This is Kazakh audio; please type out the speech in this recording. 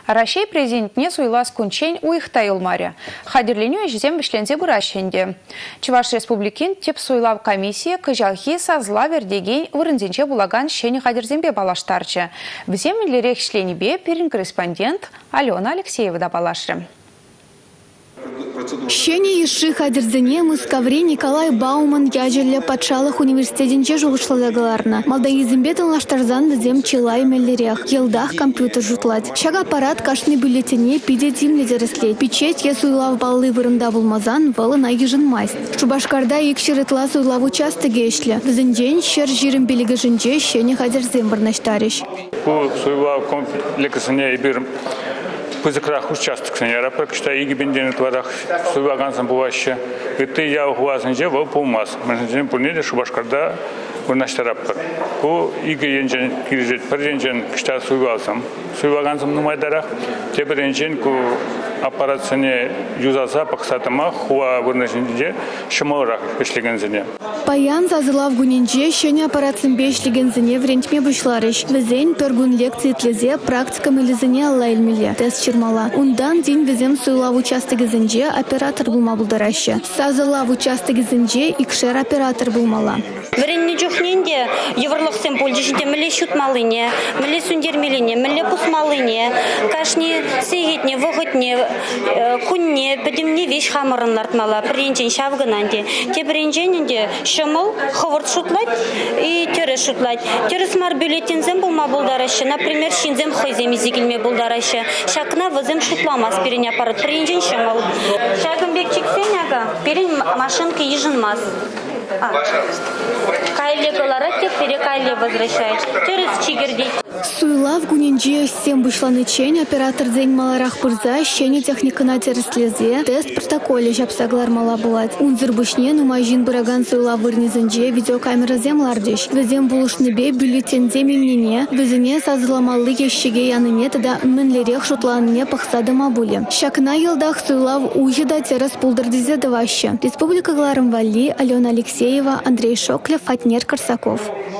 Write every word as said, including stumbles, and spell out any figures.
Россия президентне суйлас кунчень уйхта юлмаре. Хадерленю ежем вишлензе буращенде. Чуваш республикин теп суйлав комиссия кыжалхи сазла вердеген вырынзенче булаган щене хадерзембе балаштарчы. Вземелерек шленебе перин корреспондент Алена Алексеева да балашры. Щене иши хадерзене Мускаври Николай Бауман яжелле патшалық университетинче жугышладагаларна. Малдаизимбетен лаштарзан візем чилай меллерех. Елдах компьютер жутлать. Шаг аппарат кашны бюллетене пиде тимле дереслей. Печеть я суйлав баллы вырында булмазан валы на ежин майст. Шубашкарда икшеретла суйлав участыге ишле. Візінден шер жирым белігі жінче щене хадерзем вырнаштариш. Бу суйлав комплекснее бир пызыкрах участок сенера, что и гибенден творах суйвагансан буваща. Это я ухвазан же вол полмас. Мы поняли, что башкарда вырнаштараппар. Бу иги енжен киржет, паренжен кишта суйвалсам. Суйвагансан нумайдарах, те паренжен ку аппарат сене юзаса паксатама хуа вырнашинде шаморах эшлегензене. Паян зазылав гунинже щене аппарат сымбешлегензене врентме бушларыш. Везень пергун лекции тлезе практикам илизене аллайльмеле. Тест чермала. Ундан день везем суйлав участыгезенже оператор булма булдараща. Сазылав участыгезенже икшер оператор булмала. Вренне жухненде еврлохсем польдишнде мле шутмалыне, мле сундермелине, мле пусмалыне, кашни сегетне, воготне, кунне, бедемне вещь хамырын артмала, пренчен шавгананде. Те пренчененде шамал ховард шутлать и тере шутлать. Тере смар бюллетензем булма булдараща, например, шинзем хойзем изигилме булдараща. Шакна возем шутламас перен аппарат, пренчен шамал. Шагымбек чиксеняга, перен машинка ежинмас. А. Кайле голара тек перекайле возвращает. Через чигердей. Суйлав гунинже сем вышланы чень оператор день маларах пырза щене техника на тереслезе тест протоколе жапсаглар мала булать. Унзыр бушне нумайжин бураган суйлав вырнизенже видеокамера землардеш. Везем булушныбе бюллетен земельнине везене сазыламалы ещеге яныне тада мэнлерех шутланыне пахсада мабуле. Шакна елдах суйлав ужида терес пулдырдизе даваще. Республика Гларым Вали, Алена Алексеева, Андрей Шоклев, Фатнер Корсаков.